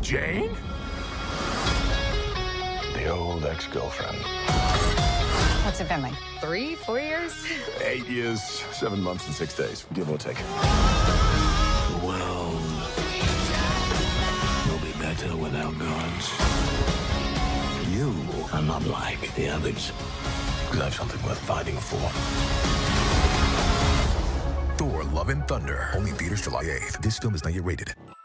Jane? The old ex-girlfriend. What's it been like? 3, 4 years? 8 years, 7 months, and 6 days, give or take. The world will be better without gods. You are not like the others. Because I have something worth fighting for. Thor: Love and Thunder. Only in theaters July 8th. This film is not yet rated.